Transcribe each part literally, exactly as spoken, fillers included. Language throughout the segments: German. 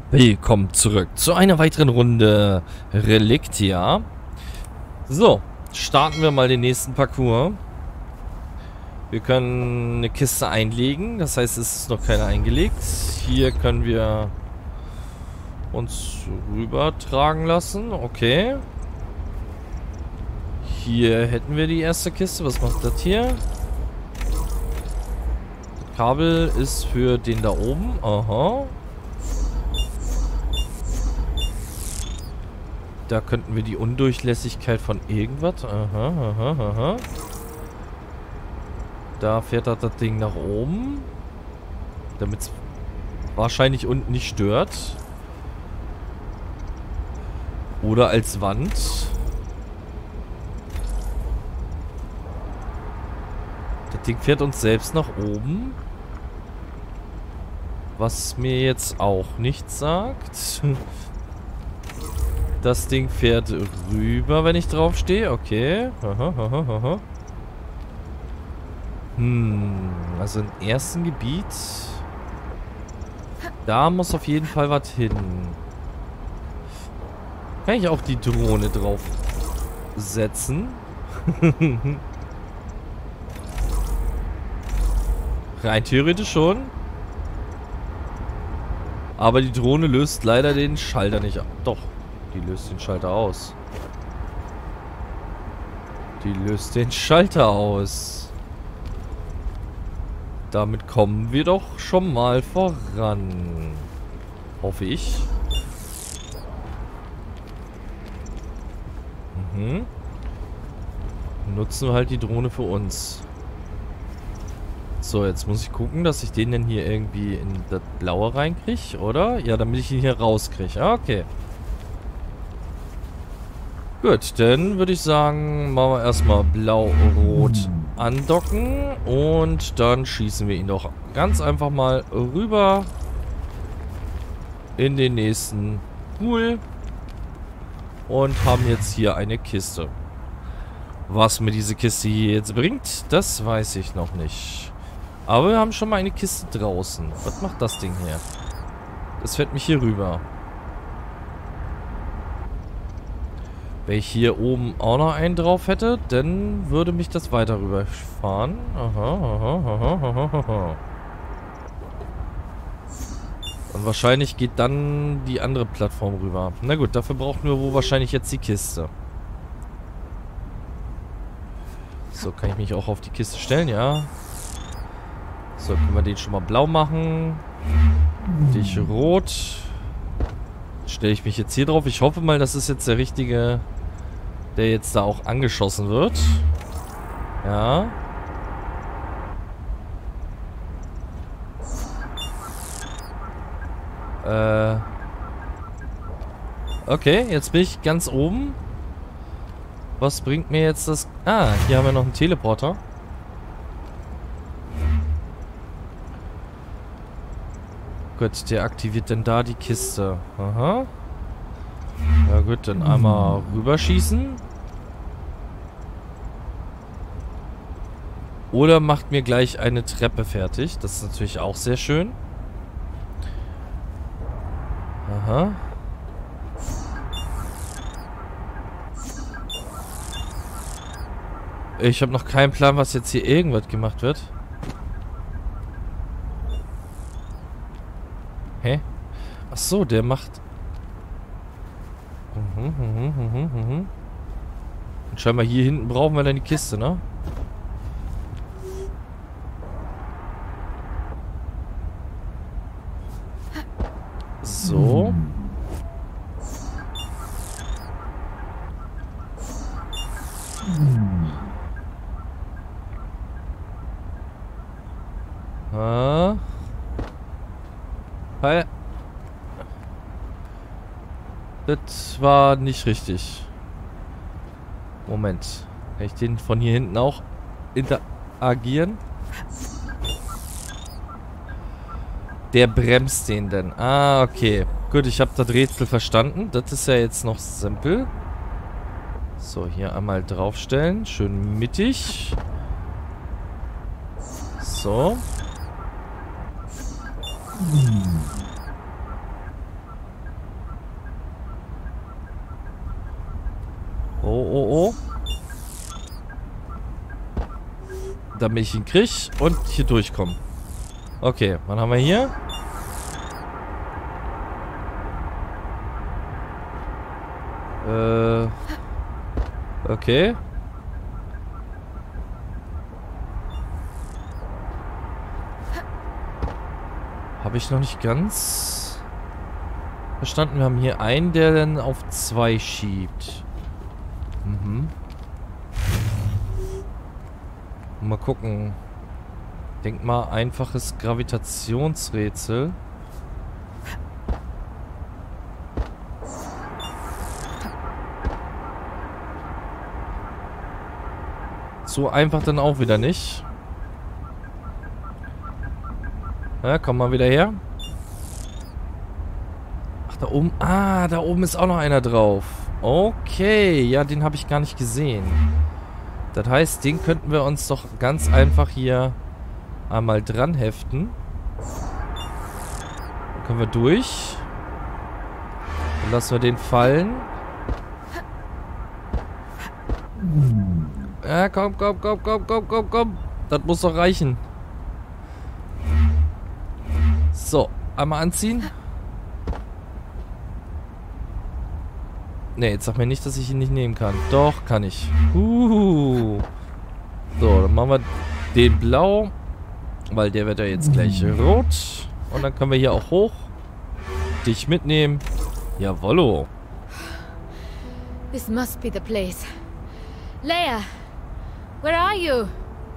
Willkommen zurück zu einer weiteren Runde Relictia. So, starten wir mal den nächsten Parcours. Wir können eine Kiste einlegen, das heißt, es ist noch keine eingelegt. Hier können wir uns rüber tragen lassen, okay. Hier hätten wir die erste Kiste, was macht das hier? Das Kabel ist für den da oben, aha. Da könnten wir die Undurchlässigkeit von irgendwas. Aha, aha, aha. Da fährt das, das Ding nach oben. Damit es wahrscheinlich unten nicht stört. Oder als Wand. Das Ding fährt uns selbst nach oben. Was mir jetzt auch nichts sagt. Das Ding fährt rüber, wenn ich drauf stehe. Okay. Aha, aha, aha. Hm. Also im ersten Gebiet. Da muss auf jeden Fall was hin. Kann ich auch die Drohne drauf setzen? Rein theoretisch schon. Aber die Drohne löst leider den Schalter nicht ab. Doch. Die löst den Schalter aus. Die löst den Schalter aus. Damit kommen wir doch schon mal voran. Hoffe ich. Mhm. Nutzen wir halt die Drohne für uns. So, jetzt muss ich gucken, dass ich den denn hier irgendwie in das Blaue reinkriege, oder? Ja, damit ich ihn hier rauskriege. Ah, okay. Gut, dann würde ich sagen, machen wir erstmal blau-rot andocken und dann schießen wir ihn doch ganz einfach mal rüber in den nächsten Pool und haben jetzt hier eine Kiste. Was mir diese Kiste hier jetzt bringt, das weiß ich noch nicht. Aber wir haben schon mal eine Kiste draußen. Was macht das Ding hier? Das fährt mich hier rüber. Wenn ich hier oben auch noch einen drauf hätte, dann würde mich das weiter rüberfahren. Aha, aha, aha, aha, aha. Und wahrscheinlich geht dann die andere Plattform rüber. Na gut, dafür brauchen wir wohl wahrscheinlich jetzt die Kiste. So, kann ich mich auch auf die Kiste stellen, ja. So, können wir den schon mal blau machen. Dich rot. Stelle ich mich jetzt hier drauf. Ich hoffe mal, das ist jetzt der richtige, der jetzt da auch angeschossen wird. Ja. Äh. Okay, jetzt bin ich ganz oben. Was bringt mir jetzt das... Ah, hier haben wir noch einen Teleporter. Gut, der aktiviert denn da die Kiste. Aha. Ja gut, dann einmal rüberschießen. Oder macht mir gleich eine Treppe fertig. Das ist natürlich auch sehr schön. Aha. Ich habe noch keinen Plan, was jetzt hier irgendwas gemacht wird. Hä? Ach so, der macht... Mhm, mhm, mhm, mhm. Und scheinbar hier hinten brauchen wir dann die Kiste, ne? So. Ah. Hi. Das war nicht richtig. Moment. Kann ich den von hier hinten auch interagieren? Der bremst den denn. Ah, okay. Gut, ich habe das Rätsel verstanden. Das ist ja jetzt noch simpel. So, hier einmal draufstellen. Schön mittig. So. oh, oh. Damit ich ihn krieg und hier durchkomme. Okay, was haben wir hier? Äh. Okay. Habe ich noch nicht ganz verstanden. Wir haben hier einen, der dann auf zwei schiebt. Mhm. Mal gucken. Denk mal, einfaches Gravitationsrätsel. So einfach dann auch wieder nicht. Ja, komm mal wieder her. Ach, da oben. Ah, da oben ist auch noch einer drauf. Okay, ja, den habe ich gar nicht gesehen. Das heißt, den könnten wir uns doch ganz einfach hier einmal dran heften. Dann können wir durch. Dann lassen wir den fallen. Ja, komm, komm, komm, komm, komm, komm, komm. Das muss doch reichen. So, einmal anziehen. Ne, jetzt sag mir nicht, dass ich ihn nicht nehmen kann. Doch, kann ich. Uh. So, dann machen wir den blau. Weil der wird ja jetzt gleich rot. Und dann können wir hier auch hoch. Dich mitnehmen. Jawollo. This must be the place. Leia, where are you?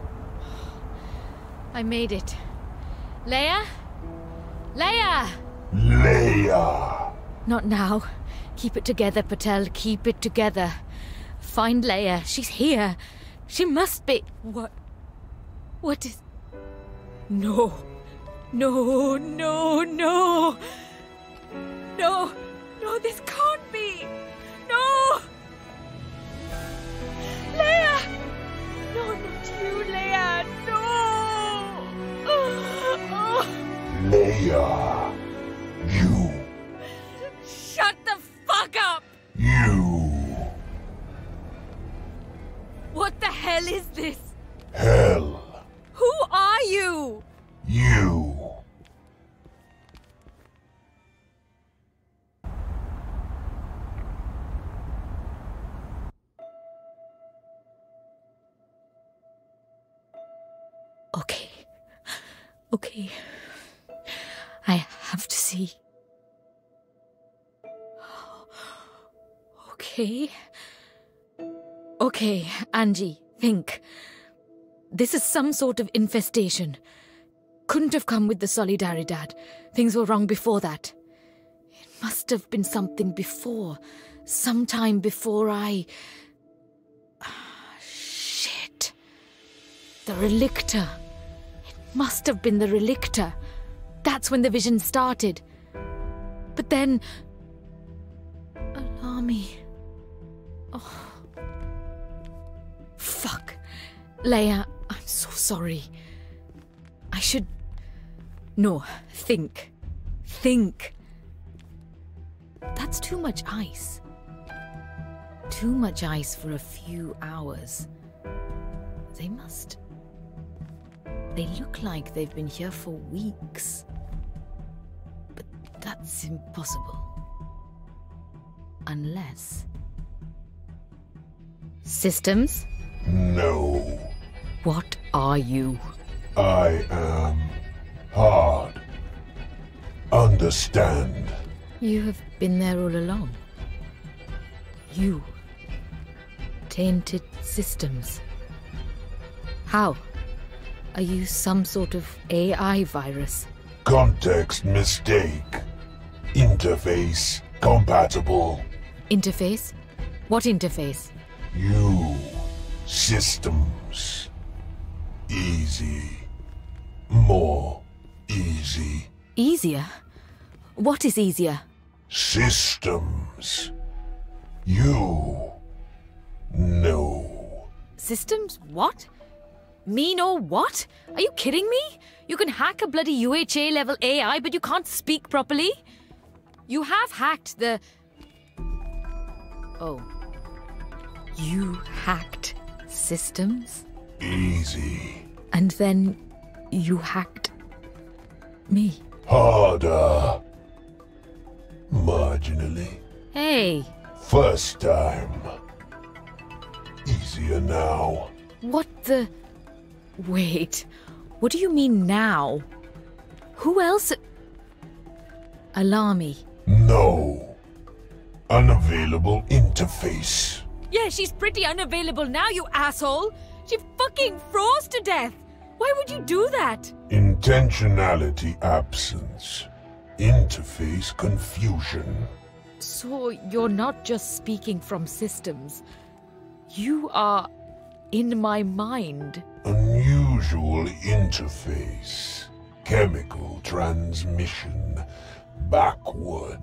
I made it. Leia? Leia! Leia! Not now. Keep it together, Patel. Keep it together. Find Leia. She's here. She must be... What? What is... No. No, no, no. No. No, this can't be. No. Leia! No, not you, Leia. No. Oh. Leia! You! Shut the fuck up! You! What the hell is this? Hell! Who are you? You! Okay. Okay. I have to see. Okay. Okay, Angie, think. This is some sort of infestation. Couldn't have come with the Solidaridad. Things were wrong before that. It must have been something before. Sometime before I... Shit. The Relictor. It must have been the Relictor. That's when the vision started. But then... Alami. Oh. Fuck. Leia, I'm so sorry. I should... No, think. Think. That's too much ice. Too much ice for a few hours. They must... They look like they've been here for weeks. But that's impossible. Unless... Systems? No. What are you? I am hard. Understand. You have been there all along. You. Tainted systems. How? Are you some sort of A I virus? Context mistake. Interface compatible. Interface? What interface? You. Systems. Easy. More easy. Easier? What is easier? Systems. You. No. Systems? What? Me know what? Are you kidding me? You can hack a bloody U H A level A I, but you can't speak properly? You have hacked the... Oh. You hacked systems? Easy. And then you hacked me. Harder. Marginally. Hey, First time. Easier now. what the... Wait, what do you mean now? Who else... Alami. No. Unavailable interface. Yeah, she's pretty unavailable now, you asshole! She fucking froze to death! Why would you do that? Intentionality absence. Interface confusion. So you're not just speaking from systems. You are in my mind. Unusual interface. Chemical transmission. Backward.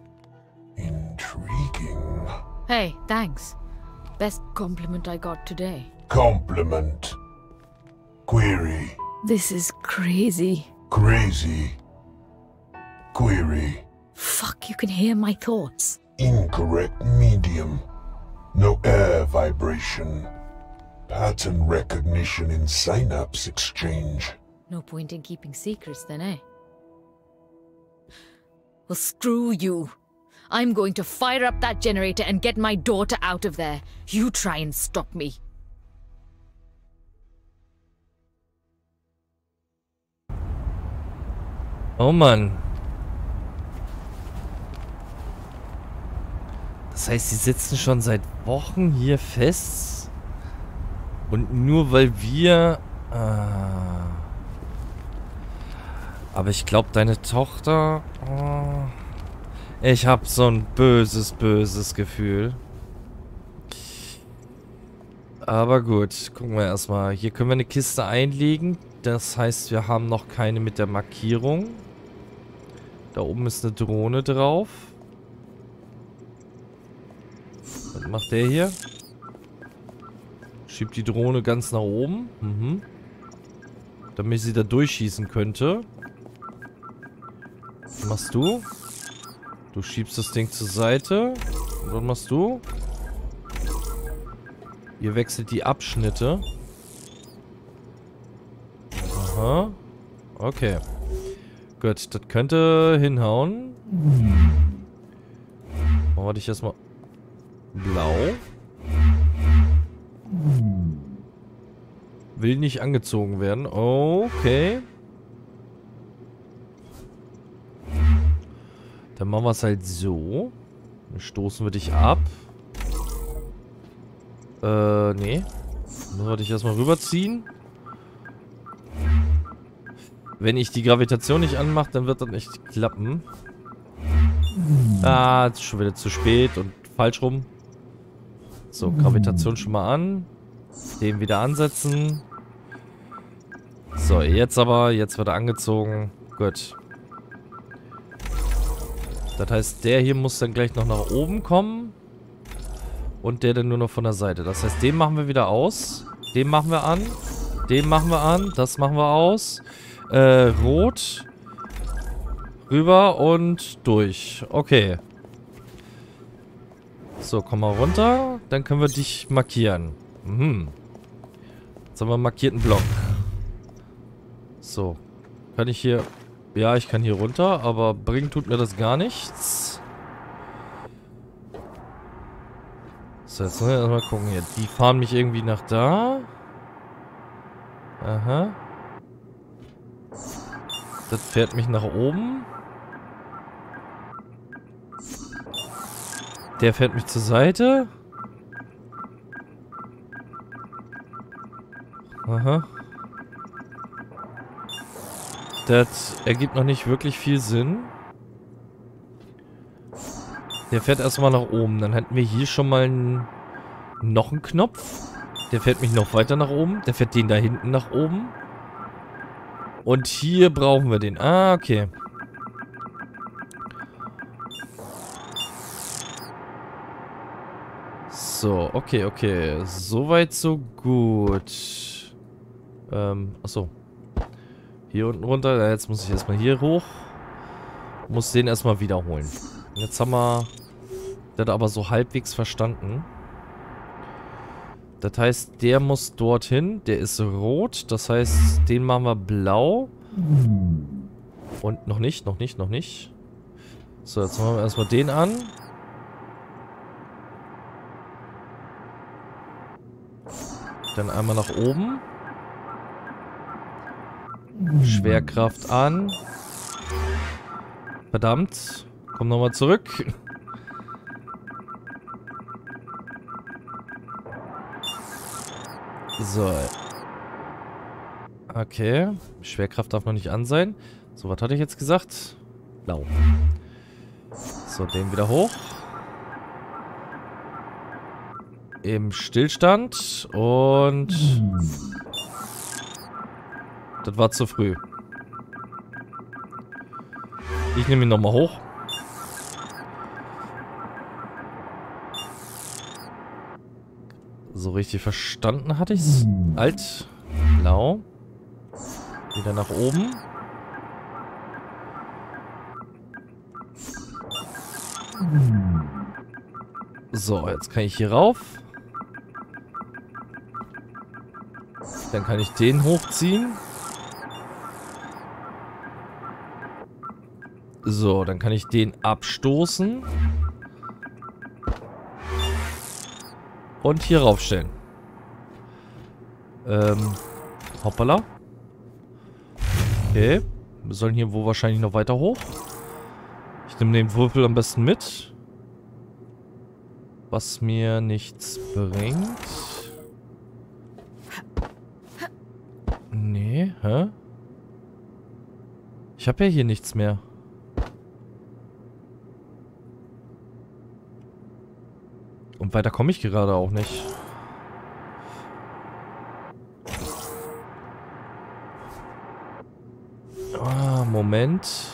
Intriguing. Hey, thanks. Best compliment I got today. Compliment. Query. This is crazy. Crazy. Query. Fuck, you can hear my thoughts. Incorrect medium. No air vibration. Pattern recognition in synapse exchange. No point in keeping secrets then, eh? Well, screw you. I'm going to fire up that generator and get my daughter out of there. You try and stop me. Oh Mann. Das heißt, sie sitzen schon seit Wochen hier fest. Und nur weil wir... Äh, aber ich glaube, deine Tochter... Oh, ich habe so ein böses, böses Gefühl. Aber gut, gucken wir erstmal. Hier können wir eine Kiste einlegen. Das heißt, wir haben noch keine mit der Markierung. Da oben ist eine Drohne drauf. Was macht der hier? Schiebt die Drohne ganz nach oben. Mhm. Damit sie da durchschießen könnte. Was machst du? Du schiebst das Ding zur Seite. Und was machst du? Ihr wechselt die Abschnitte. Aha. Okay. Gut, das könnte hinhauen. Machen wir dich erstmal blau. Will nicht angezogen werden. Okay. Dann machen wir es halt so. Dann stoßen wir dich ab. Äh, nee. Müssen wir dich erstmal rüberziehen. Wenn ich die Gravitation nicht anmache, dann wird das nicht klappen. Ah, jetzt ist schon wieder zu spät und falsch rum. So, Gravitation schon mal an. Den wieder ansetzen. So, jetzt aber. Jetzt wird er angezogen. Gut. Das heißt, der hier muss dann gleich noch nach oben kommen. Und der dann nur noch von der Seite. Das heißt, den machen wir wieder aus. Den machen wir an. Den machen wir an. Das machen wir aus. Äh, rot. Rüber und durch. Okay. So, komm mal runter. Dann können wir dich markieren. Mhm. Jetzt haben wir einen markierten Block. So. Kann ich hier... Ja, ich kann hier runter, aber bringen tut mir das gar nichts. So, jetzt müssen wir erstmal gucken hier. Die fahren mich irgendwie nach da. Aha. Das fährt mich nach oben. Der fährt mich zur Seite. Aha. Das ergibt noch nicht wirklich viel Sinn. Der fährt erstmal nach oben. Dann hätten wir hier schon mal einen, noch einen Knopf. Der fährt mich noch weiter nach oben. Der fährt den da hinten nach oben. Und hier brauchen wir den. Ah, okay. So, okay, okay. Soweit, so gut. Ähm, achso. Hier unten runter. Ja, jetzt muss ich erstmal hier hoch. Muss den erstmal wiederholen. Jetzt haben wir das aber so halbwegs verstanden. Das heißt, der muss dorthin. Der ist rot. Das heißt, den machen wir blau. Und noch nicht, noch nicht, noch nicht. So, jetzt machen wir erstmal den an. Dann einmal nach oben. Schwerkraft an. Verdammt. Komm nochmal zurück. So. Okay. Schwerkraft darf noch nicht an sein. So, was hatte ich jetzt gesagt? Blau. So, den wieder hoch. Im Stillstand. Und... Das war zu früh. Ich nehme ihn nochmal hoch. So richtig verstanden hatte ich's. Alt. Blau. Wieder nach oben. So, jetzt kann ich hier rauf. Dann kann ich den hochziehen. So, dann kann ich den abstoßen. Und hier raufstellen. Ähm, hoppala. Okay. Wir sollen hier wo wahrscheinlich noch weiter hoch. Ich nehme den Würfel am besten mit. Was mir nichts bringt. Nee, hä? Ich habe ja hier nichts mehr. Und weiter komme ich gerade auch nicht. Ah, Moment.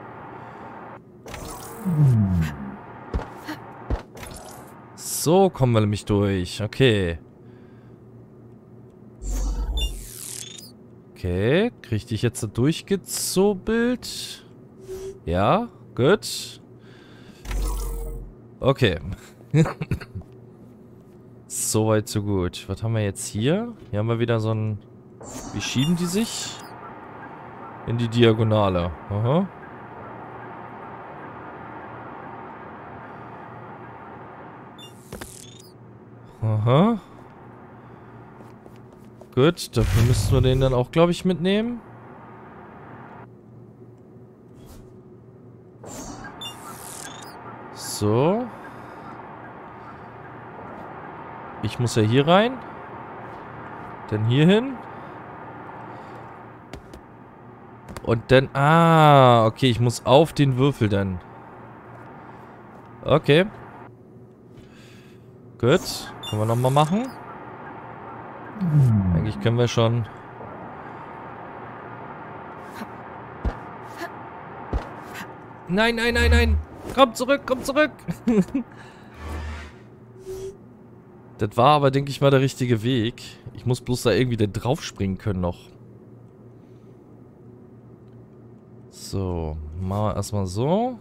So kommen wir nämlich durch. Okay. Okay, krieg ich jetzt da durchgezobelt? Ja, gut. Okay. Soweit, so gut. Was haben wir jetzt hier? Hier haben wir wieder so ein... Wie schieben die sich? In die Diagonale. Aha. Aha. Gut, dafür müssen wir den dann auch, glaube ich, mitnehmen. So. Ich muss ja hier rein. Dann hier hin. Und dann... Ah, okay, ich muss auf den Würfel dann. Okay. Gut. Können wir nochmal machen. Eigentlich können wir schon... Nein, nein, nein, nein. Komm zurück, komm zurück. Das war aber, denke ich mal, der richtige Weg. Ich muss bloß da irgendwie da drauf springen können noch. So, machen wir erstmal so.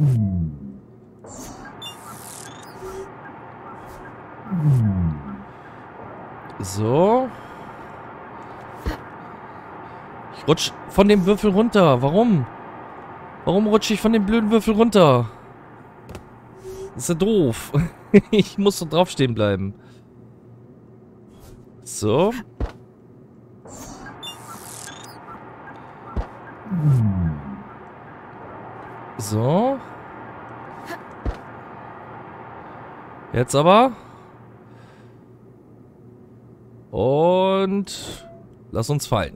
So. Ich rutsch von dem Würfel runter. Warum? Warum rutsche ich von dem blöden Würfel runter? Das ist ja doof. Ich muss so draufstehen bleiben. So. So. Jetzt aber. Und lass uns fallen.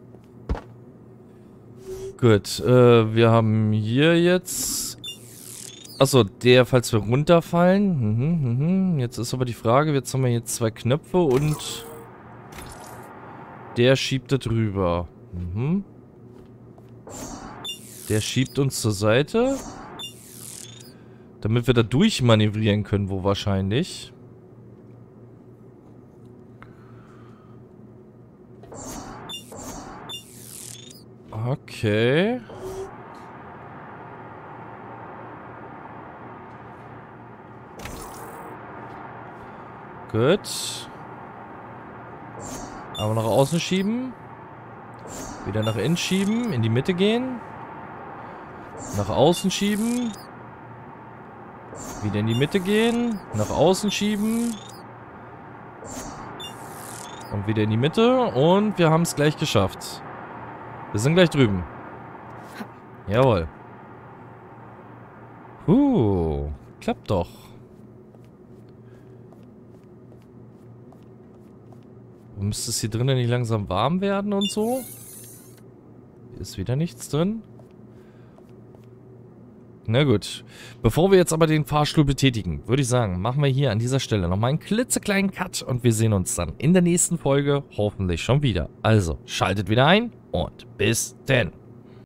Gut, äh, wir haben hier jetzt... Achso, der, falls wir runterfallen. Mhm, mhm. Jetzt ist aber die Frage, jetzt haben wir hier zwei Knöpfe und... Der schiebt das rüber. Mhm. Der schiebt uns zur Seite. Damit wir da durchmanövrieren können, wo wahrscheinlich. Okay. Gut. Aber nach außen schieben. Wieder nach innen schieben. In die Mitte gehen. Nach außen schieben. Wieder in die Mitte gehen. Nach außen schieben. Und wieder in die Mitte. Und wir haben es gleich geschafft. Wir sind gleich drüben. Jawohl. Uh, klappt doch. Müsste es hier drinnen nicht langsam warm werden und so? Hier ist wieder nichts drin. Na gut. Bevor wir jetzt aber den Fahrstuhl betätigen, würde ich sagen, machen wir hier an dieser Stelle nochmal einen klitzekleinen Cut und wir sehen uns dann in der nächsten Folge hoffentlich schon wieder. Also, schaltet wieder ein und bis denn.